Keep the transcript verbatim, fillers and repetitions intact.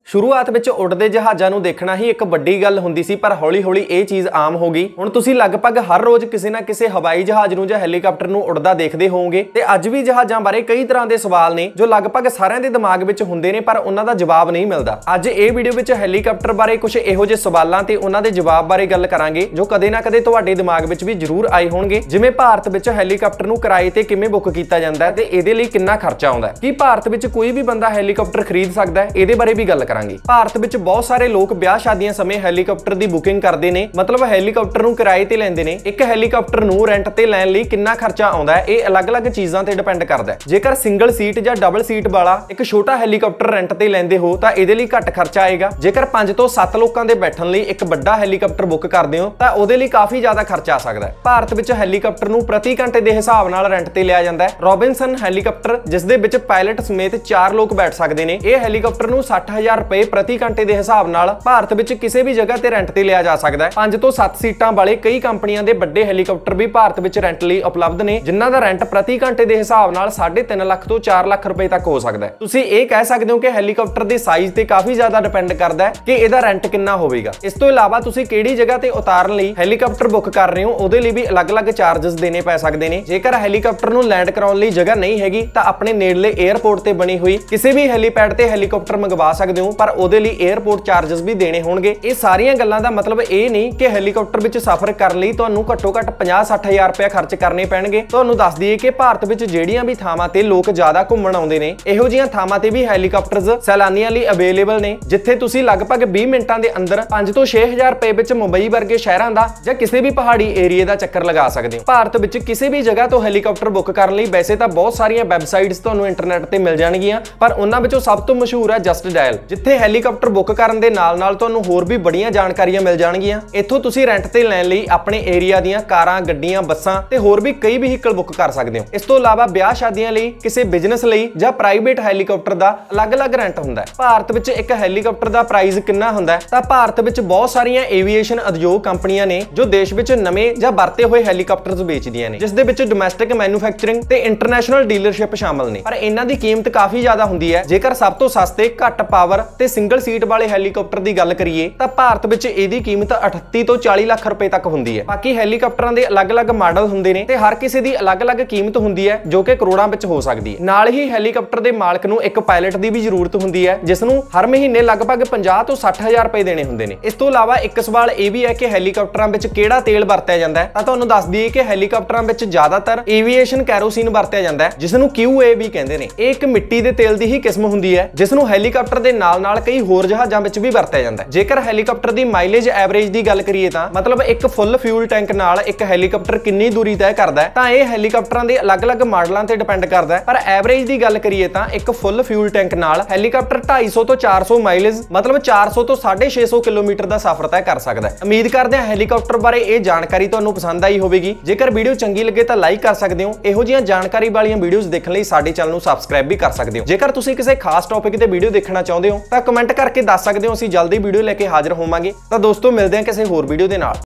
शुरुआत ਵਿੱਚ उड़दे जहाज़ां ਨੂੰ देखना ही एक ਵੱਡੀ ਗੱਲ ਹੁੰਦੀ ਸੀ पर हौली हौली ਇਹ चीज़ आम हो गई। ਹੁਣ ਤੁਸੀਂ ਲਗਭਗ हर रोज़ किसी ना किसी हवाई जहाज़ ਨੂੰ ਜਾਂ ਹੈਲੀਕਾਪਟਰ ਨੂੰ उड़दा देखते ਹੋਵੋਗੇ ਤੇ ਅੱਜ ਵੀ ਜਹਾਜ਼ਾਂ ਬਾਰੇ ਕਈ ਤਰ੍ਹਾਂ ਦੇ ਸਵਾਲ ਨੇ ਜੋ ਲਗਭਗ ਸਾਰਿਆਂ ਦੇ ਦਿਮਾਗ ਵਿੱਚ ਹੁੰਦੇ ਨੇ ਪਰ ਉਹਨਾਂ ਦਾ ਜਵਾਬ ਨਹੀਂ ਮਿਲਦਾ। ਅੱਜ ਇਹ ਵੀਡੀਓ ਵਿੱਚ ਹੈਲੀਕਾਪਟਰ ਬਾਰੇ ਕੁਝ ਇਹੋ ਜਿਹੇ ਸਵਾਲਾਂ ਤੇ ਉਹਨਾਂ ਦੇ ਜਵਾਬ ਬਾਰੇ ਗੱਲ ਕਰਾਂਗੇ ਜੋ ਕਦੇ ਨਾ ਕਦੇ ਤੁਹਾਡੇ ਦਿਮਾਗ ਵਿੱਚ ਵੀ ਜ਼ਰੂਰ ਆਏ ਹੋਣਗੇ। ਜਿਵੇਂ ਭਾਰਤ ਵਿੱਚ ਹੈਲੀਕਾਪਟਰ ਨੂੰ ਕਿਰਾਏ ਤੇ ਕਿਵੇਂ ਬੁੱਕ ਕੀਤਾ ਜਾਂਦਾ ਹੈ ਤੇ ਇਹਦੇ ਲਈ ਕਿੰਨਾ ਖਰਚਾ ਆਉਂਦਾ ਹੈ। ਕੀ ਭਾਰਤ ਵਿੱਚ ਕੋਈ ਵੀ ਬੰਦਾ ਹੈਲੀਕਾਪਟਰ ਖਰੀਦ ਸਕਦਾ ਹੈ? ਇਹਦੇ ਬਾਰੇ ਵੀ ਗੱਲ ਕਰਾਂਗੇ। ਭਾਰਤ ਵਿੱਚ ਬਹੁਤ ਸਾਰੇ ਲੋਕ ਵਿਆਹ ਸ਼ਾਦੀਆਂ ਸਮੇਂ ਹੈਲੀਕਾਪਟਰ ਦੀ ਬੁਕਿੰਗ ਕਰਦੇ ਨੇ, ਮਤਲਬ ਹੈਲੀਕਾਪਟਰ ਨੂੰ ਕਿਰਾਏ ਤੇ ਲੈਂਦੇ ਨੇ। ਇੱਕ ਹੈਲੀਕਾਪਟਰ ਨੂੰ ਰੈਂਟ ਤੇ ਲੈਣ ਲਈ ਕਿੰਨਾ ਖਰਚਾ ਆਉਂਦਾ ਹੈ ਇਹ ਅਲੱਗ-ਅਲੱਗ ਚੀਜ਼ਾਂ ਤੇ ਡਿਪੈਂਡ ਕਰਦਾ ਹੈ। ਜੇਕਰ ਸਿੰਗਲ ਸੀਟ ਜਾਂ ਡਬਲ ਸੀਟ ਵਾਲਾ ਇੱਕ ਛੋਟਾ ਹੈਲੀਕਾਪਟਰ ਰੈਂਟ ਤੇ ਲੈਂਦੇ ਹੋ ਤਾਂ ਇਹਦੇ ਲਈ ਘੱਟ ਖਰਚਾ ਆਏਗਾ। ਜੇਕਰ ਪੰਜ ਤੋਂ ਸੱਤ ਲੋਕਾਂ ਦੇ ਬੈਠਣ ਲਈ ਇੱਕ ਵੱਡਾ ਹੈਲੀਕਾਪਟਰ ਬੁੱਕ ਕਰਦੇ ਹੋ ਤਾਂ ਉਹਦੇ ਲਈ ਕਾਫੀ ਜ਼ਿਆਦਾ ਖਰਚਾ ਆ ਸਕਦਾ ਹੈ। ਭਾਰਤ ਵਿੱਚ ਹੈਲੀਕਾਪਟਰ ਨੂੰ ਪ੍ਰਤੀ ਘੰਟੇ ਦੇ ਹਿਸਾਬ ਨਾਲ ਰੈਂਟ ਤੇ ਲਿਆ ਜਾਂਦਾ ਹੈ। ਰੋਬਿਨਸਨ ਹੈਲੀਕਾਪਟਰ ਜਿਸ ਦੇ ਵਿੱਚ ਪਾਇਲਟ ਸਮੇਤ ਚਾਰ ਲੋਕ ਬੈਠ ਸਕਦੇ ਨੇ, ਇਹ ਹੈਲੀਕਾਪਟਰ ਨੂੰ ਸੱਠ ਹਜ਼ਾਰ ਰੁਪਏ ਪ੍ਰਤੀ ਘੰਟੇ ਦੇ ਹਿਸਾਬ ਨਾਲ ਭਾਰਤ ਵਿੱਚ ਕਿਸੇ ਵੀ ਜਗ੍ਹਾ ਤੇ ਰੈਂਟ ਤੇ ਲਿਆ ਜਾ ਸਕਦਾ ਹੈ। ਪੰਜ ਤੋਂ ਸੱਤ ਸੀਟਾਂ ਵਾਲੇ ਕਈ ਕੰਪਨੀਆਂ ਦੇ ਵੱਡੇ ਹੈਲੀਕਾਪਟਰ ਵੀ ਭਾਰਤ ਵਿੱਚ ਰੈਂਟ ਲਈ ਉਪਲਬਧ ਨੇ, ਜਿਨ੍ਹਾਂ ਦਾ ਰੈਂਟ ਪ੍ਰਤੀ ਘੰਟੇ ਦੇ ਹਿਸਾਬ ਨਾਲ ਸਾਢੇ ਤਿੰਨ ਲੱਖ ਤੋਂ ਚਾਰ ਲੱਖ ਰੁਪਏ ਤੱਕ ਹੋ ਸਕਦਾ ਹੈ। ਤੁਸੀਂ ਇਹ ਕਹਿ ਸਕਦੇ ਹੋ ਕਿ ਹੈਲੀਕਾਪਟਰ ਦੇ ਸਾਈਜ਼ ਤੇ ਕਾਫੀ ਜ਼ਿਆਦਾ ਡਿਪੈਂਡ ਕਰਦਾ ਹੈ ਕਿ ਇਹਦਾ ਰੈਂਟ ਕਿੰਨਾ ਹੋਵੇਗਾ। ਇਸ ਤੋਂ ਇਲਾਵਾ ਤੁਸੀਂ ਕਿਹੜੀ ਜਗ੍ਹਾ ਤੇ ਉਤਾਰਨ ਲਈ ਹੈਲੀਕਾਪਟਰ ਬੁੱਕ ਕਰ ਰਹੇ ਹੋ ਉਹਦੇ ਲਈ ਵੀ ਅਲੱਗ-ਅਲੱਗ ਚਾਰजेस ਦੇਣੇ ਪੈ ਸਕਦੇ ਨੇ। ਜੇਕਰ ਹੈਲੀਕਾਪਟਰ ਨੂੰ ਲੈਂਡ ਕਰਾਉਣ ਲਈ ਜਗ੍ਹਾ ਨਹੀਂ ਹੈਗੀ ਤਾਂ ਆਪਣੇ ਨੇੜਲੇ 에ਅਰਪੋਰਟ ਤੇ ਬਣੀ ਹੋਈ ਕਿਸੇ ਵੀ ਹੈਲੀਪੈਡ ਤੇ ਹੈਲੀਕਾਪਟਰ ਮੰਗਵਾ ਸਕਦੇ ਹੋ, ਪਰ ਉਹਦੇ ਲਈ 에ਅਰਪੋਰਟ ਚਾਰजेस ਵੀ ਦੇਣੇ ਹੋਣਗੇ। ਇਹ ਸਾਰੀਆਂ ਗੱਲਾਂ ਦਾ ਮਤਲਬ ਇਹ ਨਹੀਂ ਕਿ ਹੈਲੀਕਾਪਟਰ ਵਿੱਚ ਸਫ਼ਰ ਕਰਨ ਲਈ ਤੁਹਾਨੂੰ ਘੱਟੋ ਘੱਟ ਪੰਜਾਹ ਸੱਠ ਹਜ਼ਾਰ ਰੁਪਏ ਖਰਚ ਕਰਨੇ ਪੈਣਗੇ। ਤੁਹਾਨੂੰ ਦੱਸ ਦਈਏ ਕਿ ਭਾਰਤ ਵਿੱਚ ਜਿਹੜੀਆਂ ਵੀ ਥਾਵਾਂ ਤੇ ਲੋਕ ਜ਼ਿਆਦਾ ਘੁੰਮਣ ਆਉਂਦੇ ਨੇ, ਇਹੋ ਜਿਹੀਆਂ ਥਾਵਾਂ ਤੇ ਵੀ ਹੈਲੀਕਾਪਟਰਸ ਸੈਲਾਨੀਆਂ ਲਈ ਅਵੇਲੇਬਲ ਨੇ, ਜਿੱਥੇ ਤੁਸੀਂ ਲਗਭਗ ਵੀਹ ਮਿੰਟਾਂ ਦੇ ਅੰਦਰ ਪੰਜ ਤੋਂ ਛੇ ਹਜ਼ਾਰ ਰੁਪਏ ਵਿੱਚ ਮੁੰਬਈ ਵਰਗੇ ਸ਼ਹਿਰਾਂ ਦਾ ਜਾਂ ਕਿਸੇ ਵੀ ਪਹਾੜੀ ਏਰੀਏ ਦਾ ਚੱਕਰ ਲਗਾ ਸਕਦੇ ਹੋ। ਭਾਰਤ ਵਿੱਚ ਕਿਸੇ ਵੀ ਜਗ੍ਹਾ ਤੋਂ ਹੈਲੀਕਾਪਟਰ ਬੁੱਕ ਕਰਨ ਲਈ ਵੈਸੇ ਤਾਂ ਬਹੁਤ ਸਾਰੀਆਂ ਵੈਬਸਾਈਟਸ ਤੁਹਾਨੂੰ ਇੰਟਰਨੈਟ ਤੇ ਮਿਲ ਜਾਣਗੀਆਂ, ਪਰ ਉਹਨਾਂ ਵਿੱਚੋਂ ਸਭ ਤੋਂ ਮਸ਼ਹੂਰ ਹੈ ਜਸਟ ਡਾਇਲ, ਜਿੱਥੇ ਹੈਲੀਕਾਪਟਰ ਬੁੱਕ ਕਰਨ ਦੇ ਨਾਲ ਨਾਲ ਤੁਹਾਨੂੰ ਹੋਰ ਵੀ ਬੜੀਆਂ ਜਾਣਕਾਰੀਆਂ ਮਿਲ ਜਾਣਗੀਆਂ। ਇੱਥੋਂ ਤੁਸੀਂ ਰੈਂਟ ਤੇ ਲੈਣ ਲਈ ਆਪਣੇ ਏਰੀਆ ਦੀਆਂ ਕਾਰਾਂ, ਗੱਡੀਆਂ, ਬੱਸਾਂ ਤੇ ਹੋਰ ਵੀ ਕਈ ਵਹੀਕਲ ਬੁੱਕ ਕਰ ਸਕਦੇ ਹੋ। ਇਸ ਤੋਂ ਇਲਾਵਾ ਵਿਆਹ ਸ਼ਾਦੀਆਂ ਲਈ, ਕਿਸੇ ਬਿਜ਼ਨਸ ਲਈ ਜਾਂ ਪ੍ਰਾਈਵੇਟ ਹੈਲੀਕਾਪਟਰ ਦਾ ਅਲੱਗ-ਅਲੱਗ ਰੈਂਟ ਹੁੰਦਾ ਹੈ। ਭਾਰਤ ਵਿੱਚ ਇੱਕ ਹੈਲੀਕਾਪਟਰ ਦਾ ਪ੍ਰਾਈਸ ਕਿੰਨਾ ਹੁੰਦਾ ਹੈ ਤਾਂ ਭਾਰਤ ਵਿੱਚ ਬਹੁਤ ਸਾਰੀਆਂ ਏਵੀਏਸ਼ਨ ਉਦਯੋਗ ਕੰਪਨੀਆਂ ਨੇ ਜੋ ਦੇਸ਼ ਵਿੱਚ ਨਵੇਂ ਜਾਂ ਵਰਤੇ ਹੋਏ ਹੈਲੀਕਾਪਟਰਸ ਵੇਚਦੀਆਂ ਨੇ, ਜਿਸ ਦੇ ਵਿੱਚ ਡੋਮੈਸਟਿਕ ਮੈਨੂਫੈਕਚਰਿੰਗ ਤੇ ਇੰਟਰਨੈਸ਼ਨਲ ਡੀਲਰਸ਼ਿਪ ਸ਼ਾਮਲ ਨੇ, ਪਰ ਇਹਨਾਂ ਦੀ ਕੀਮਤ ਕਾਫੀ ਜ਼ਿਆਦਾ ਹੁੰਦੀ ਹੈ। ਜੇਕਰ ਸਭ ਤੋਂ ਸਸਤੇ, ਘੱਟ ਪਾਵਰ ਤੇ ਸਿੰਗਲ ਸੀਟ ਵਾਲੇ ਹੈਲੀਕਾਪਟਰ ਦੀ ਗੱਲ ਕਰੀਏ ਤਾਂ ਭਾਰਤ ਵਿੱਚ ਇਹਦੀ ਕੀਮਤ ਅਠੱਤੀ ਤੋਂ ਚਾਲੀ ਲੱਖ ਰੁਪਏ ਤੱਕ ਹੁੰਦੀ ਹੈ। ਬਾਕੀ ਹੈਲੀਕਾਪਟਰਾਂ ਦੇ ਅਲੱਗ-ਅਲੱਗ ਮਾਡਲ ਹੁੰਦੇ ਨੇ ਤੇ ਹਰ ਕਿਸੇ ਦੀ ਅਲੱਗ-ਅਲੱਗ ਕੀਮਤ ਹੁੰਦੀ ਹੈ ਜੋ ਕਿ ਕਰੋੜਾਂ ਵਿੱਚ ਹੋ ਸਕਦੀ ਹੈ। ਨਾਲ ਹੀ ਹੈਲੀਕਾਪਟਰ ਦੇ ਮਾਲਕ ਨੂੰ ਇੱਕ ਪਾਇਲਟ ਦੀ ਵੀ ਜ਼ਰੂਰਤ ਹੁੰਦੀ ਹੈ, ਜਿਸ ਨੂੰ ਹਰ ਮਹੀਨੇ ਲਗਭਗ ਪੰਜਾਹ ਤੋਂ ਸੱਠ ਹਜ਼ਾਰ ਰੁਪਏ ਦੇਣੇ ਹੁੰਦੇ ਨੇ। ਇਸ ਤੋਂ ਇਲਾਵਾ ਇੱਕ ਸਵਾਲ ਇਹ ਵੀ ਹੈ ਕਿ ਹੈਲੀਕਾਪਟਰਾਂ ਵਿੱਚ ਕਿਹੜਾ ਤੇਲ ਵਰਤਿਆ ਜਾਂਦਾ ਹੈ ਤਾਂ ਤੁਹਾਨੂੰ ਦੱਸ ਦਈਏ ਕਿ ਹੈਲੀਕਾਪਟਰਾਂ ਵਿੱਚ ਜ਼ਿਆਦਾਤਰ ਏਵੀਏਸ਼ਨ ਕੈਰੋਸੀਨ ਵਰਤਿਆ ਜਾਂਦਾ ਹੈ, ਜਿਸ ਨੂੰ ਕਿਊ ਏ ਵੀ ਕਹਿੰਦੇ ਨੇ। ਇਹ ਇੱਕ ਮਿੱਟੀ ਦੇ ਤੇਲ ਦੀ ਹੀ ਕਿਸਮ ਹੁੰਦੀ ਹੈ ਜਿਸ ਨੂੰ ਹੈਲੀਕਾਪਟਰ ਦੇ ਨਾਲ-ਨਾਲ ਕਈ ਹੋਰ ਜਹਾਜ਼ਾਂ ਵਿੱਚ ਵੀ ਵਰਤਿਆ ਜਾਂਦਾ ਹੈ। ਜੇਕਰ ਹੈਲੀਕਾਪਟਰ ਦੀ ਮਾਈਲੇਜ ਐਵਰੇਜ ਦੀ ਗੱਲ ਕਰੀਏ ਤਾਂ ਮਤਲਬ ਇੱਕ ਫੁੱਲ ਫਿਊਲ ਟੈਂਕ ਨਾਲ ਇੱਕ ਹੈਲੀਕਾਪਟਰ ਕਿੰਨੀ ਦੂਰੀ ਤੈਅ ਕਰਦਾ ਹੈ ਤਾਂ ਇਹ ਹੈਲੀਕਾਪਟਰਾਂ ਦੇ ਅਲੱਗ-ਅਲੱਗ ਮਾਡਲਾਂ ਤੇ ਡਿਪੈਂਡ ਕਰਦਾ ਹੈ, ਪਰ ਐਵਰੇਜ ਦੀ ਗੱਲ ਕਰੀਏ ਤਾਂ ਇੱਕ ਫੁੱਲ ਫਿਊਲ ਟੈਂਕ ਨਾਲ ਹੈਲੀਕਾਪਟਰ ਢਾਈ ਸੌ ਤੋਂ ਚਾਰ ਸੌ ਮਾਈਲੇਜ ਮਤਲਬ ਚਾਰ ਸੌ ਤੋਂ ਸਾਢੇ ਛੇ ਸੌ ਕਿਲੋਮੀਟਰ ਦਾ ਸਫ਼ਰ ਤੈਅ ਕਰ ਸਕਦਾ ਹੈ। ਉਮੀਦ ਕਰਦੇ ਹਾਂ ਹੈਲੀਕਾਪਟਰ ਬਾਰੇ ਇਹ ਜਾਣਕਾਰੀ ਤੁਹਾਨੂੰ ਪਸੰਦ ਆਈ ਹੋਵੇਗੀ। ਜੇਕਰ ਵੀਡੀਓ ਚੰਗੀ ਲੱਗੇ ਤਾਂ ਲਾਈਕ ਕਰ ਸਕਦੇ ਹੋ। ਇਹੋ ਜਿਹੀਆਂ ਜਾਣਕਾਰੀ ਵਾਲੀਆਂ ਵੀਡੀਓਜ਼ ਦੇਖਣ ਲਈ ਸਾਡੇ ਚੈਨਲ ਨੂੰ ਸਬਸਕ੍ਰਾਈਬ ਵੀ ਕਰ ਸਕਦੇ ਹੋ। ਜੇਕਰ ਤੁਸੀਂ ਕਿਸੇ ਖਾਸ ਟੌਪਿਕ ਤੇ ਵੀਡੀਓ ਦੇਖਣਾ ਚਾਹੁੰਦੇ ਹੋ ਤਾਂ ਕਮੈਂਟ ਕਰਕੇ ਦੱਸ ਸਕਦੇ ਹੋ, ਅਸੀਂ ਜਲਦੀ ਵੀਡੀਓ ਲੈ ਕੇ ਹਾਜ਼ਰ ਹੋਵਾਂਗੇ। ਤਾਂ ਦੋਸਤੋ ਮਿਲਦੇ ਹਾਂ ਕਿਸੇ ਹੋਰ ਵੀਡੀਓ ਦੇ ਨਾਲ।